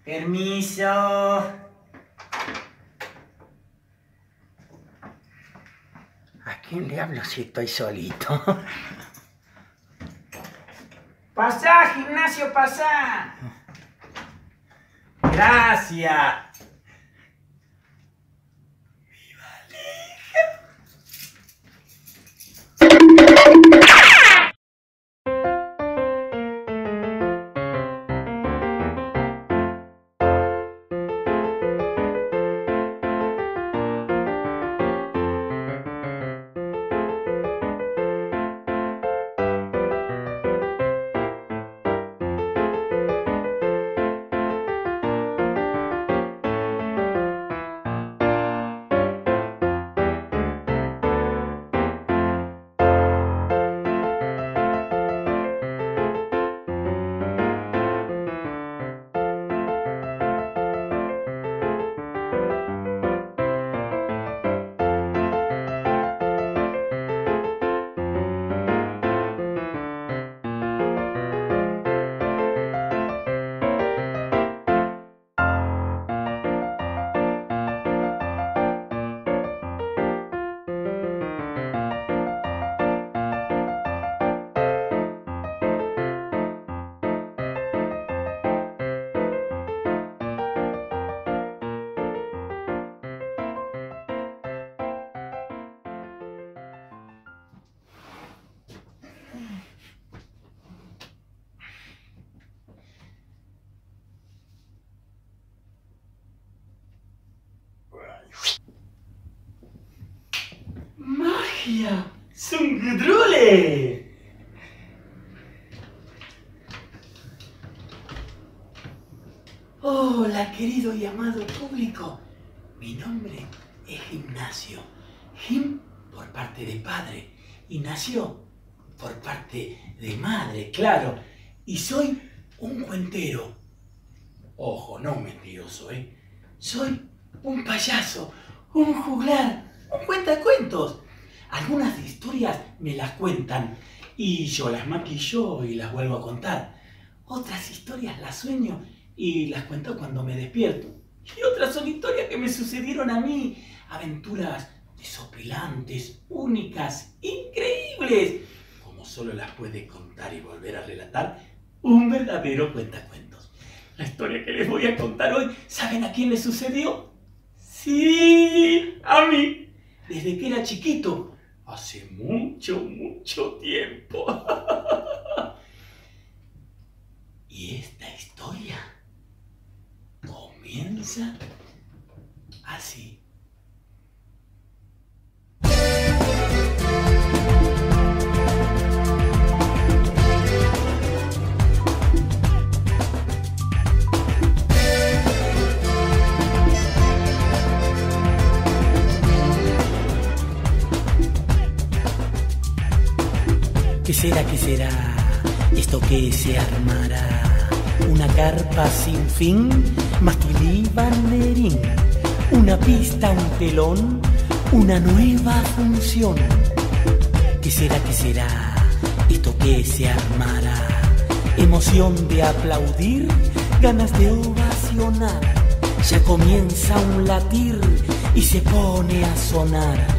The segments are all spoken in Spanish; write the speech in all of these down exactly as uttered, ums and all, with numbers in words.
Permiso. ¿A quién le hablo si estoy solito? ¡Pasá, Gimnasio, pasá! ¡Gracias! ¡Magia! ¡Son gudrules! Hola, querido y amado público. Mi nombre es Gimnasio. Gim por parte de padre y Nacio por parte de madre, claro. Y soy un cuentero. Ojo, no un mentiroso, ¿eh? Soy un payaso, un juglar, un cuentacuentos. Algunas historias me las cuentan y yo las maquillo y las vuelvo a contar. Otras historias las sueño y las cuento cuando me despierto. Y otras son historias que me sucedieron a mí. Aventuras desopilantes, únicas, increíbles, como solo las puede contar y volver a relatar un verdadero cuentacuentos. La historia que les voy a contar hoy, ¿saben a quién le sucedió? Sí, a mí. Desde que era chiquito, hace mucho, mucho tiempo. Y esta historia comienza así. ¿Qué será, qué será esto que se armará? Una carpa sin fin, mástil y banderín, una pista, un telón, una nueva función. ¿Qué será, qué será esto que se armará? Emoción de aplaudir, ganas de ovacionar. Ya comienza un latir y se pone a sonar.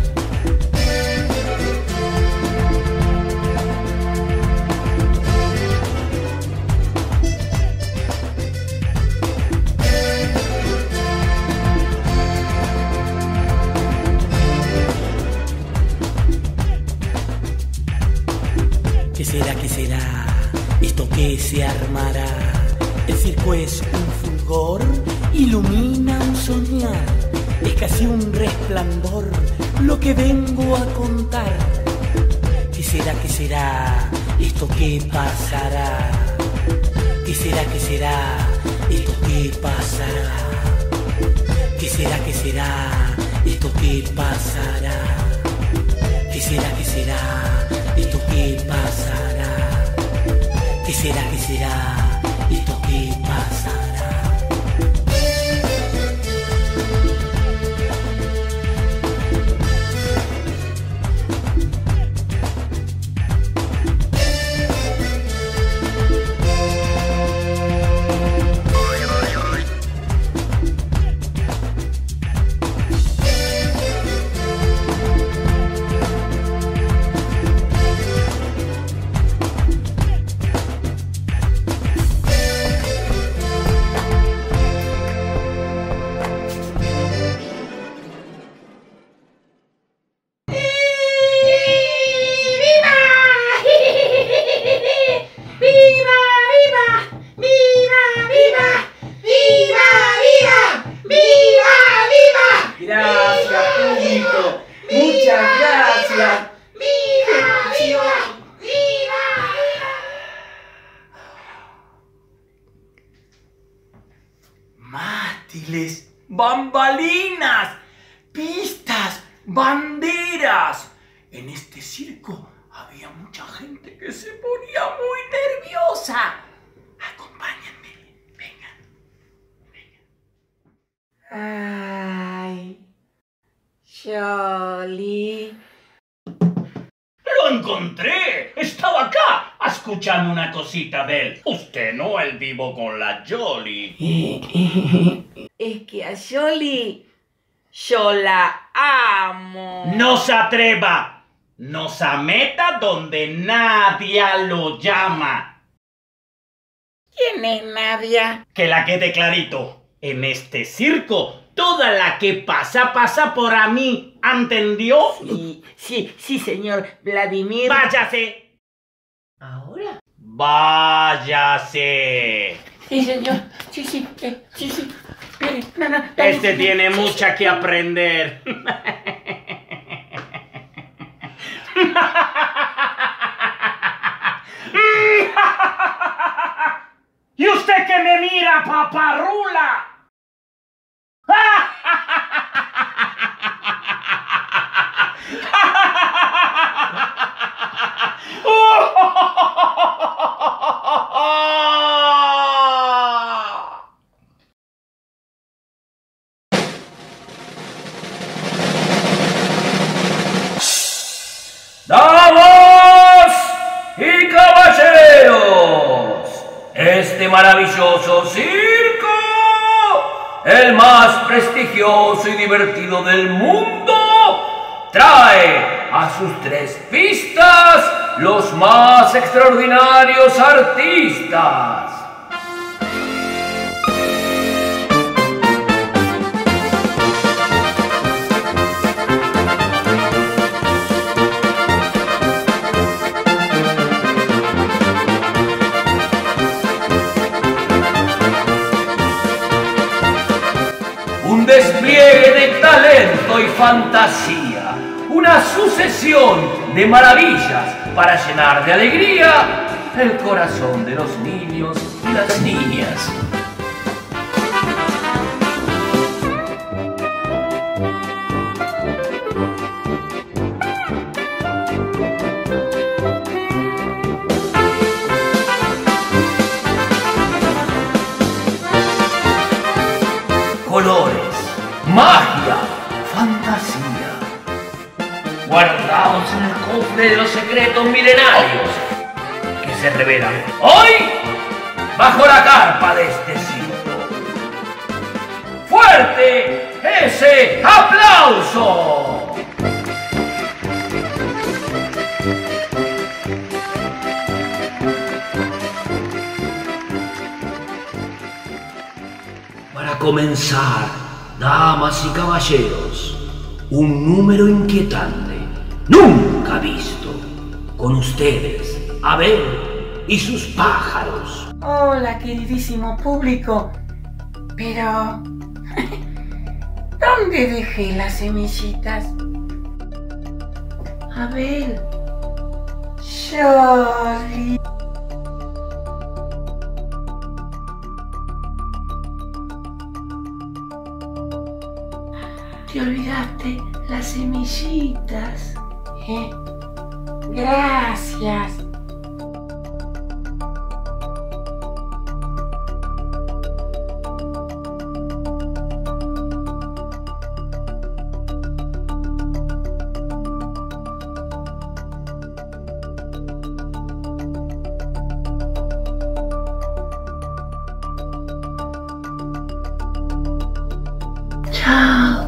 ¿Qué será, qué será esto que se armará? El circo es un fulgor, ilumina un soñar. Es casi un resplandor lo que vengo a contar. ¿Qué será, qué será esto que pasará? ¿Qué será, qué será esto que pasará? ¿Qué será, qué será esto que pasará? ¿Qué será, qué será esto que pasará? ¿Qué será, qué será esto que pasará? mástiles, bambalinas, pistas, banderas. En este circo había mucha gente que se ponía muy nerviosa. Acompáñenme, vengan, vengan. Ay, Jolly. ¡Lo encontré! Estaba acá, escuchando una cosita de él. Usted no, el vivo con la Jolly. Es que a Jolly yo la amo. No se atreva. No se meta donde nadie lo llama. ¿Quién es Nadia? Que la quede clarito. En este circo, toda la que pasa, pasa por a mí. ¿Entendió? Sí, sí, sí, señor Vladimir. ¡Váyase! ¿Ahora? ¡Váyase! Sí, señor. Sí, sí, eh, sí, sí. Espere, no, no, dame, Este sí, tiene sí, mucha sí. que aprender. ¿Y usted que me mira, paparrula? ¡Damas y caballeros! Este maravilloso circo, el más prestigioso y divertido del mundo, trae a sus tres pistas los más extraordinarios artistas. Un despliegue de talento y fantasía, una sucesión de maravillas para llenar de alegría el corazón de los niños y las niñas. Colores, magia, fantasía, guardados en el cofre de los secretos milenarios que se revelan hoy bajo la carpa de este circo. ¡Fuerte ese aplauso! Para comenzar, damas y caballeros, un número inquietante, nunca visto. Con ustedes, Abel y sus pájaros. Hola, queridísimo público. Pero... ¿dónde dejé las semillitas? Abel. Jolly. Te olvidaste las semillitas, ¿eh? Gracias. Chao.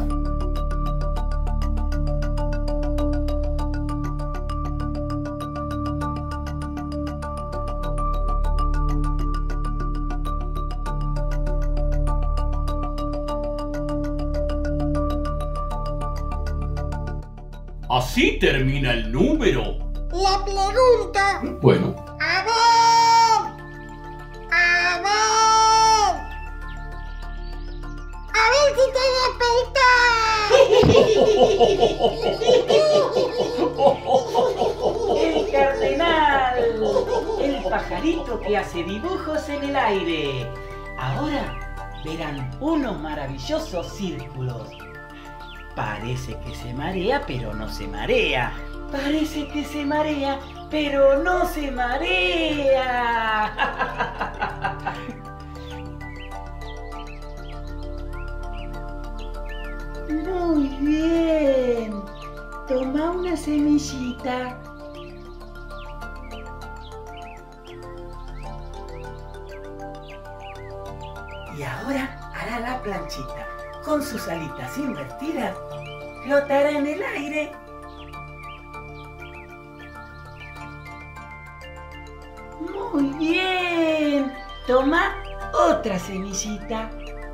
Así termina el número. La pregunta. Bueno. A ver. A ver. A ver si te despertás. El cardenal. El pajarito que hace dibujos en el aire. Ahora verán unos maravillosos círculos. Parece que se marea, pero no se marea. Parece que se marea, pero no se marea. Muy bien. Toma una semillita. Y ahora hará la planchita. Con sus alitas invertidas, flotará en el aire. Muy bien. Toma otra semillita.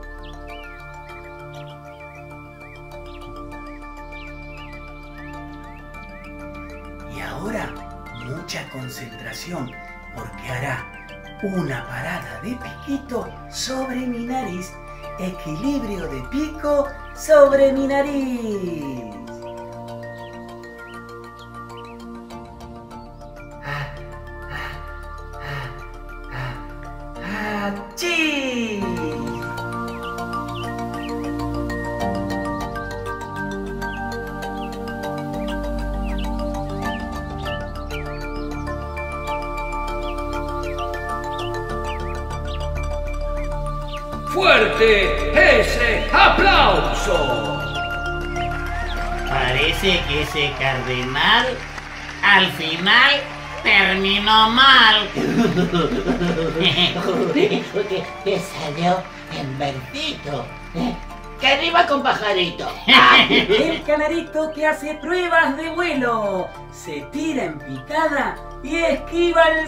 Y ahora mucha concentración, porque hará una parada de piquito sobre mi nariz. Equilibrio de pico sobre mi nariz. Ah, ah, ah, ah, ¡achí! ¡Fuerte ese aplauso! Parece que ese cardenal al final terminó mal. que, que salió en verdito. Que arriba con pajarito. El canarito que hace pruebas de vuelo se tira en picada y esquiva el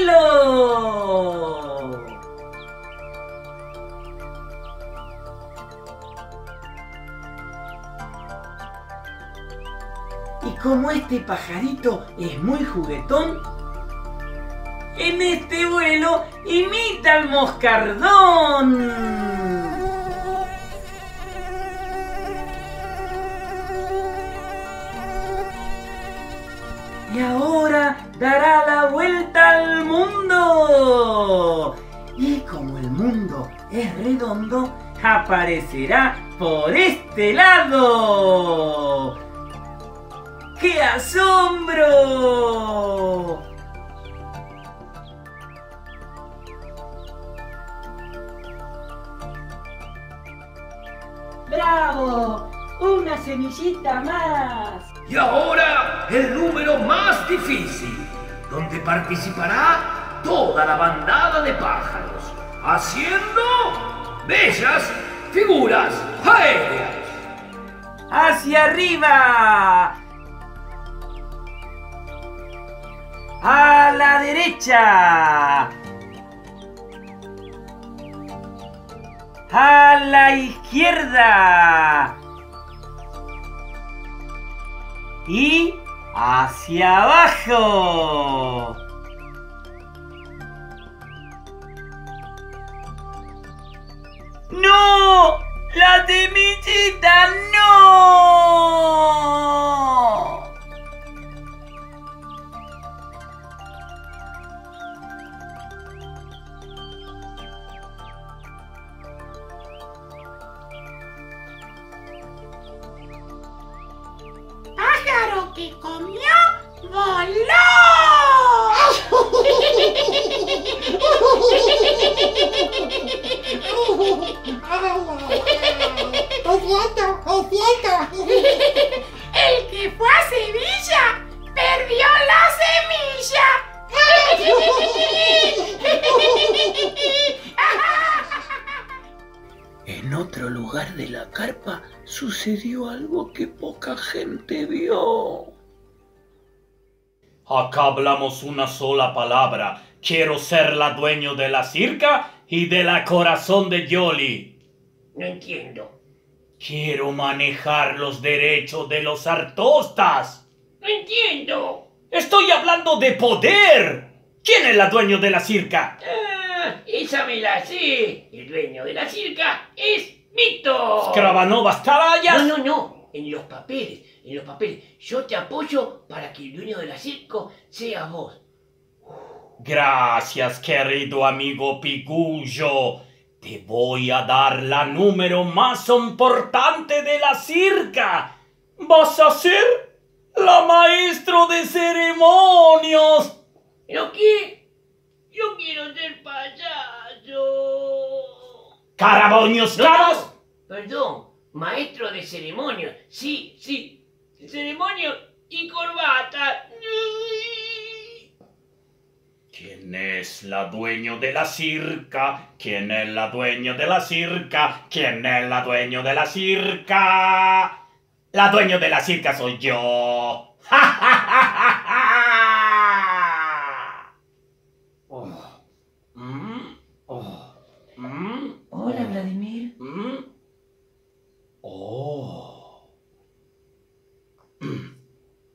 suelo. Y como este pajarito es muy juguetón, en este vuelo imita al moscardón. Y ahora dará la vuelta al mundo. Y como el mundo es redondo, aparecerá por este lado. ¡Qué asombro! ¡Bravo! ¡Una semillita más! Y ahora el número más difícil, donde participará toda la bandada de pájaros, haciendo bellas figuras aéreas. ¡Hacia arriba! ¡A la derecha! ¡A la izquierda! Y hacia abajo. ¡No! ¡La semillita no! Pájaro que comió, voló. Es cierto, es cierto. El que fue a Sevilla perdió la semilla. En otro lugar de la carpa sucedió algo que poca gente vio. Acá hablamos una sola palabra. Quiero ser la dueño de la circa y de la corazón de Yoli. No entiendo. Quiero manejar los derechos de los artostas. No entiendo. Estoy hablando de poder. ¿Quién es la dueño de la circa? Ah, esa me la sé. El dueño de la circa es Víctor. Scrabanovas tarallas. No, no, no. En los papeles, en los papeles. Yo te apoyo para que el dueño de la circo sea vos. Gracias, querido amigo Pigullo. Te voy a dar la número más importante de la circa. Vas a ser la maestro de ceremonias. ¿Pero qué? Yo quiero ser payaso. ¡Caraboños No, caros! Perdón, maestro de ceremonias. Sí, sí. Ceremonias y corbata. ¿Quién es la dueño de la circa? ¿Quién es la dueño de la circa? ¿Quién es la dueño de la circa? La dueño de la circa soy yo. ¡Ja, ja, ja, ja, ja! Oh. Mm. Oh. Mm. Hola, Vladimir. Mm. Oh. Mm.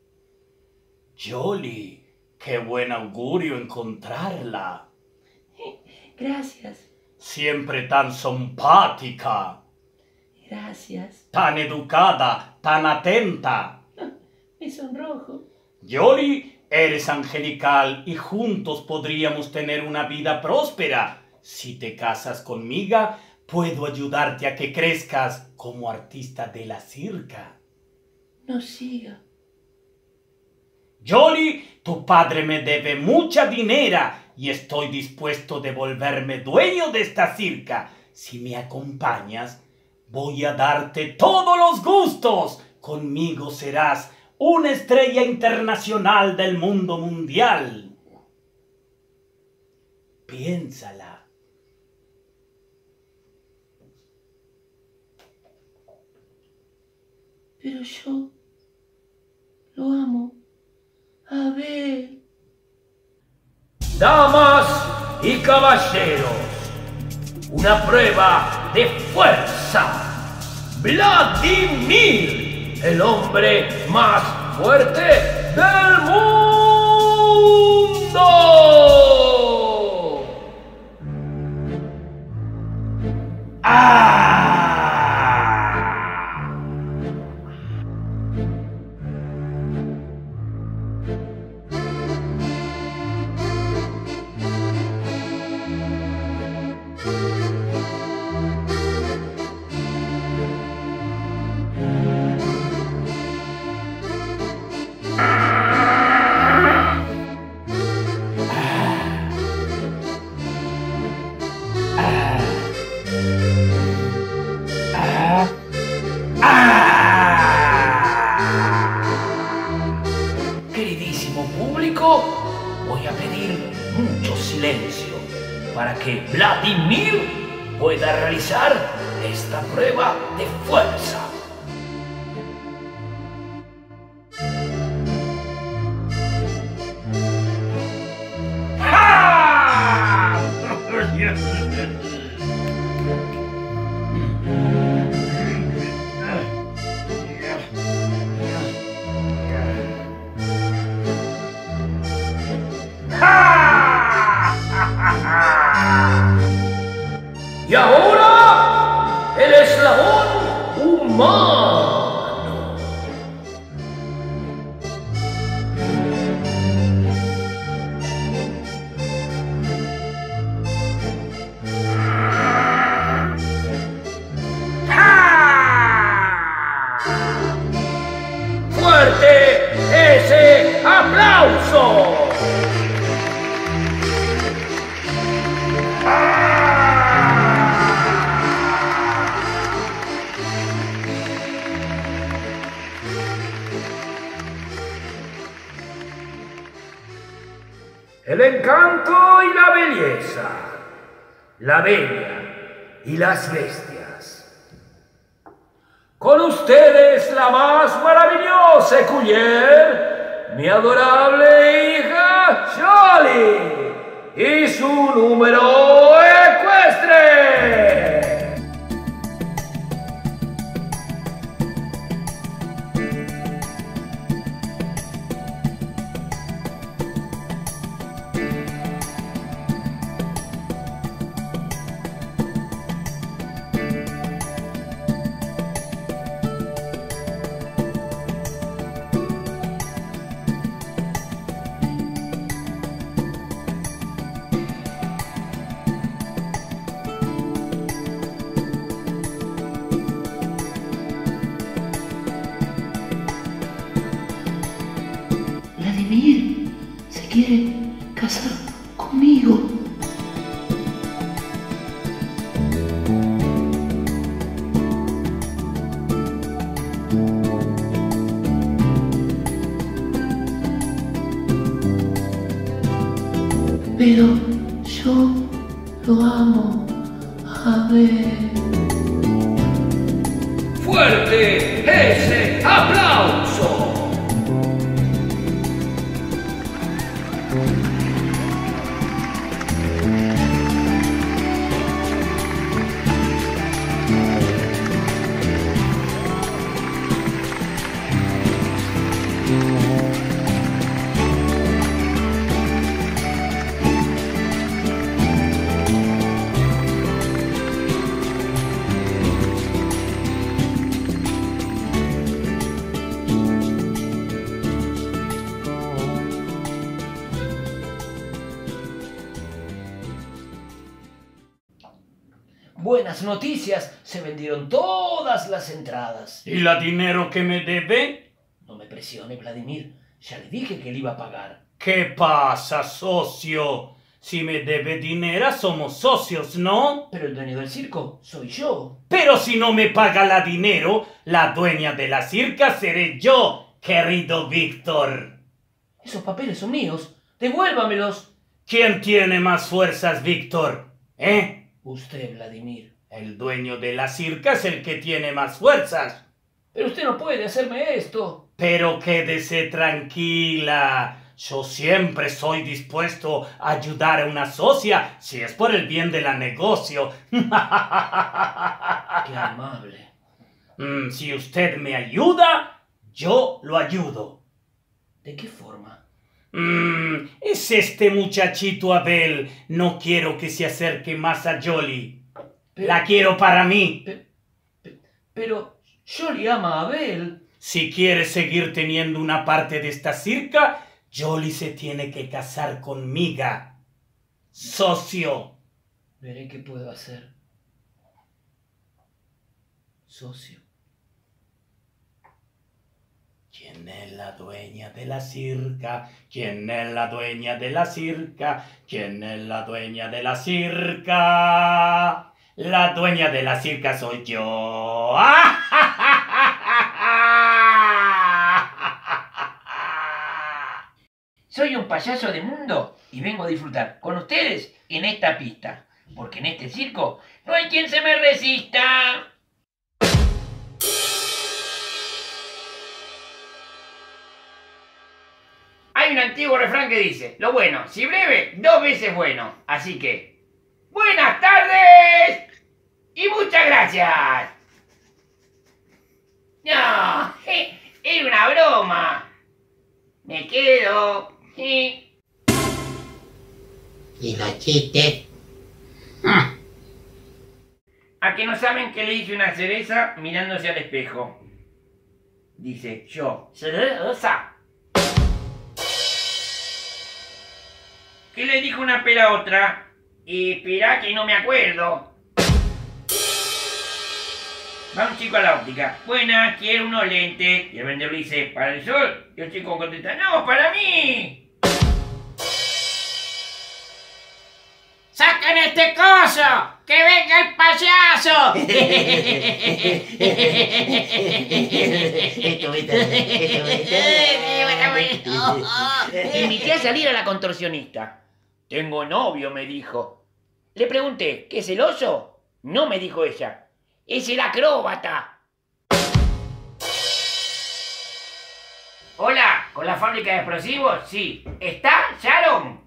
Jolly. ¡Qué buen augurio encontrarla! Gracias, Siempre tan simpática, gracias. tan educada, tan atenta. Me sonrojo. Jolly, eres angelical y juntos podríamos tener una vida próspera. Si te casas conmigo, puedo ayudarte a que crezcas como artista de la circa. No siga. Jolly, tu padre me debe mucha dinero y estoy dispuesto a devolverme dueño de esta circa. Si me acompañas, voy a darte todos los gustos. Conmigo serás una estrella internacional del mundo mundial. Piénsala. Pero yo lo amo. A ver. Damas y caballeros, una prueba de fuerza. Vladimir, el hombre más fuerte del mundo. ¡Ah! Queridísimo público, voy a pedir mucho silencio para que Vladimir pueda realizar esta prueba de fuerza. ¡Ah! Y ahora, el eslabón humano. ¡Fuerte ese aplauso! El encanto y la belleza, la bella y las bestias. Con ustedes la más maravillosa Écuyer, mi adorable hija Jolly y su número ecuestre. conmigo. Pero yo lo amo. A ver. ¡Fuerte ese aplauso! Buenas noticias, se vendieron todas las entradas. ¿Y la dinero que me debe? No me presione, Vladimir, ya le dije que le iba a pagar. ¿Qué pasa, socio? Si me debe dinero, somos socios, ¿no? Pero el dueño del circo soy yo. Pero si no me paga la dinero, la dueña de la circa seré yo, querido Víctor. Esos papeles son míos, devuélvamelos. ¿Quién tiene más fuerzas, Víctor? ¿Eh? Usted, Vladimir. El dueño de la circa es el que tiene más fuerzas. Pero usted no puede hacerme esto. Pero quédese tranquila. Yo siempre soy dispuesto a ayudar a una socia si es por el bien de la negocio. Qué amable. Mm, si usted me ayuda, yo lo ayudo. ¿De qué forma? Mm, es este muchachito Abel. No quiero que se acerque más a Jolly. Pero- La quiero para mí. Pe- pe- pero Jolly ama a Abel. Si quiere seguir teniendo una parte de esta circa, Jolly se tiene que casar conmigo. Socio. Veré qué puedo hacer. Socio. ¿Quién es la dueña de la circa? ¿Quién es la dueña de la circa? ¿Quién es la dueña de la circa? La dueña de la circa soy yo. Soy un payaso de mundo y vengo a disfrutar con ustedes en esta pista, porque en este circo no hay quien se me resista. Hay un antiguo refrán que dice, lo bueno, si breve, dos veces bueno. Así que, buenas tardes y muchas gracias. No, era una broma. Me quedo. ¿Y los chistes? ¿A que no saben que le dije una cereza mirándose al espejo? Dice yo, cereza. ¿Qué le dijo una pera a otra? Y espera que no me acuerdo. Va un chico a la óptica. Buena, quiero unos lentes. Y el vendedor dice, ¿para el sol? Y el chico contesta, no, para mí. ¡Saquen este coso! ¡Que venga el payaso! Invité a salir a la contorsionista. Tengo novio, me dijo. Le pregunté, ¿qué es el oso? No, me dijo ella. Es el acróbata. Hola, ¿con la fábrica de explosivos? Sí. ¿Está Sharon?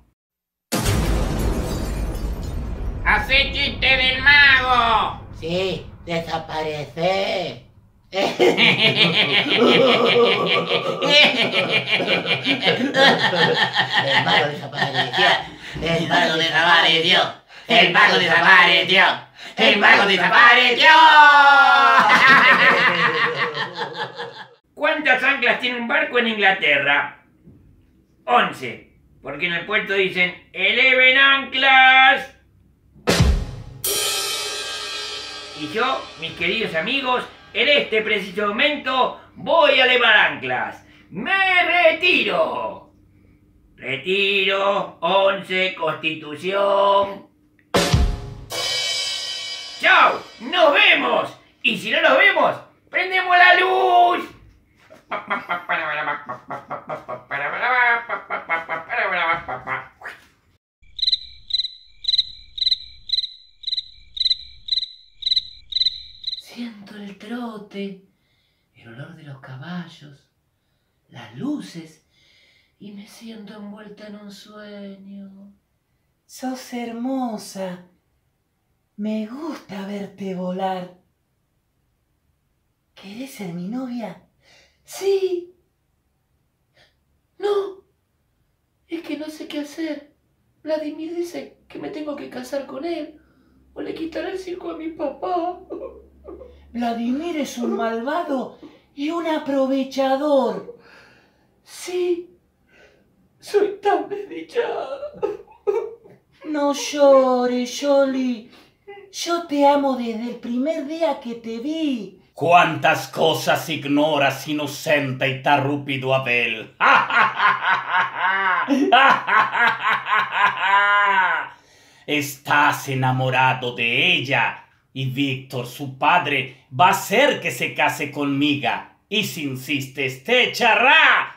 ¡Hacé chiste del mago! Sí, desaparece. El mago desapareció. El mago desapareció. ¡El mago desapareció! ¡El mago desapareció! ¿Cuántas anclas tiene un barco en Inglaterra? Once. Porque en el puerto dicen, ¡eleven anclas! Y yo, mis queridos amigos, en este preciso momento voy a elevar anclas. ¡Me retiro! Retiro, once, Constitución. ¡Chao! ¡Nos vemos! Y si no nos vemos, prendemos la luz. Siento el trote, el olor de los caballos, las luces, y me siento envuelta en un sueño. Sos hermosa. Me gusta verte volar. ¿Querés ser mi novia? Sí. No, es que no sé qué hacer. Vladimir dice que me tengo que casar con él o le quitaré el circo a mi papá. Vladimir es un malvado y un aprovechador. Sí, soy tan desdichada. No llores, Yoli. Yo te amo desde el primer día que te vi. ¿Cuántas cosas ignoras, inocente y tarrúpido Abel? Estás enamorado de ella y Víctor, su padre, va a hacer que se case conmigo. Y si insistes, te echará.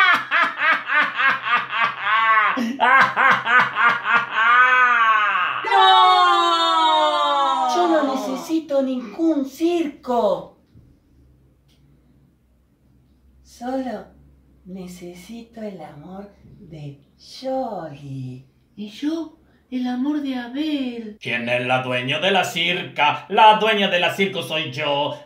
¡No! Yo no necesito ningún circo. Solo necesito el amor de Yoli. Y yo, el amor de Abel. ¿Quién es la dueña de la circa? La dueña de la circo soy yo.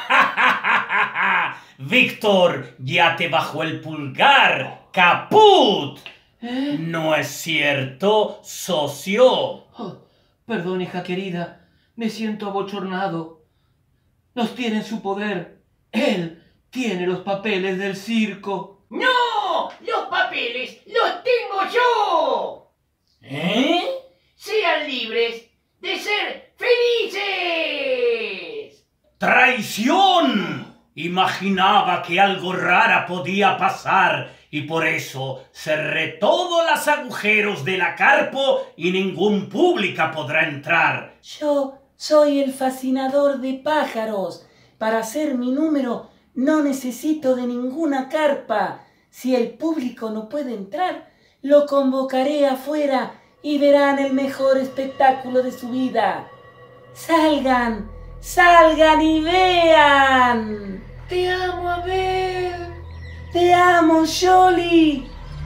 Víctor, ya te bajó el pulgar. ¡Caput! ¿Eh? ¿No es cierto, socio? Oh, perdón, hija querida. Me siento abochornado. Nos tiene en su poder. Él tiene los papeles del circo. ¡No! ¡Los papeles los tengo yo! ¿Eh? ¡Sean libres de ser felices! ¡Traición! Imaginaba que algo rara podía pasar y por eso cerré todos los agujeros de la carpo y ningún público podrá entrar. Yo soy el fascinador de pájaros. Para hacer mi número no necesito de ninguna carpa. Si el público no puede entrar, lo convocaré afuera y verán el mejor espectáculo de su vida. ¡Salgan! ¡Salgan y vean! Te amo, Abel. ¡Te amo, Yoli!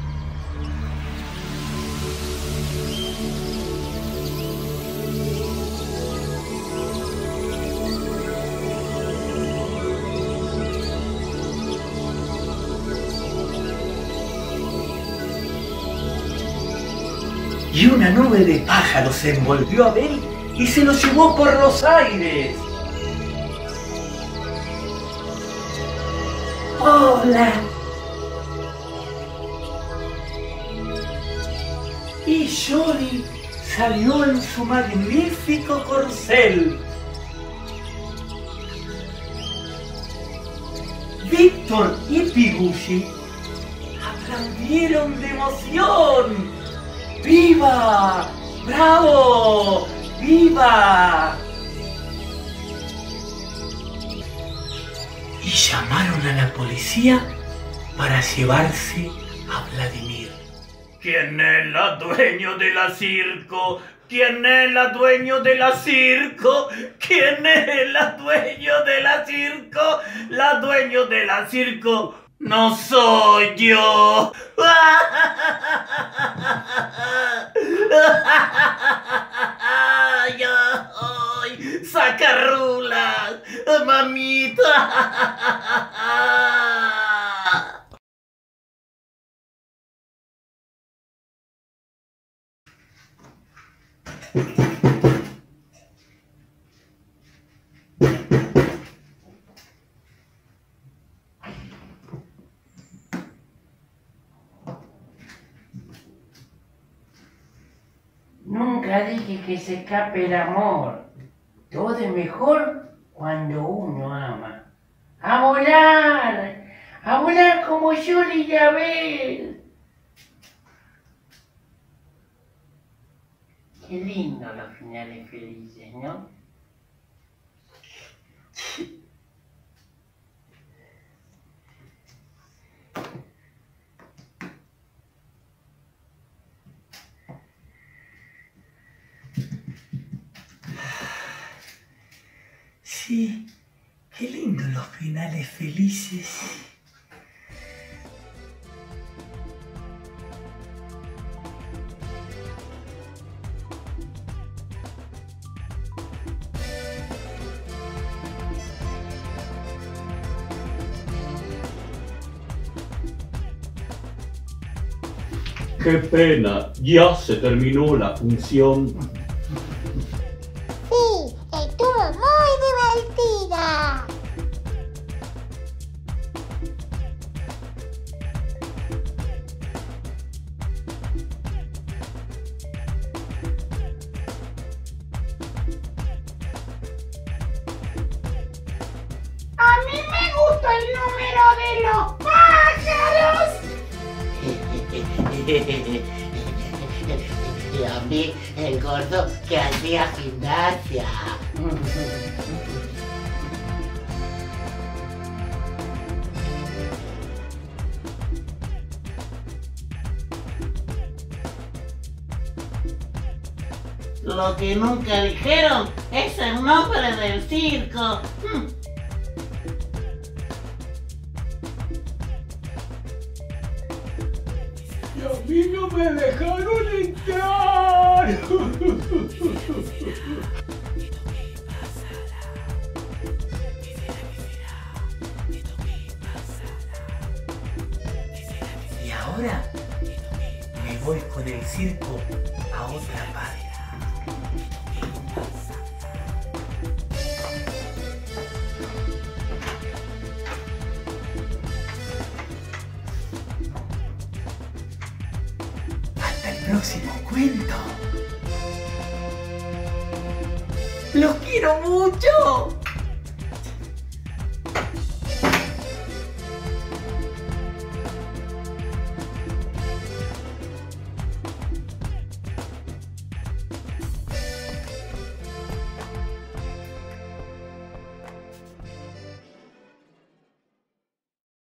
Y una nube de pájaros envolvió a Abel y se lo llevó por los aires. ¡Hola! Y Yoli salió en su magnífico corcel. Víctor y Pigushi aplaudieron de emoción. ¡Viva! ¡Bravo! ¡Viva! Y llamaron a la policía para llevarse a Vladimir. ¿Quién es la dueño de la circo? ¿Quién es la dueño de la circo? ¿Quién es la dueño de la circo? La dueño de la circo no soy yo. Ay, ay, sacarrulas, mamita. Nunca dije que se escape el amor. Todo es mejor cuando uno ama. ¡A volar! ¡A volar como Yoli y Abel! Qué lindo los finales felices, ¿no? Sí, qué lindo los finales felices. Qué pena, ya se terminó la función. Sí, estuvo muy divertida. A mí me gusta el número de los pájaros. Y a mí, el gordo que hacía gimnasia. Lo que nunca dijeron es el nombre del circo. Y a mí no me dejaron entrar. Y ahora me voy con el circo a otra parte. Hasta el próximo cuento. ¡Los quiero mucho!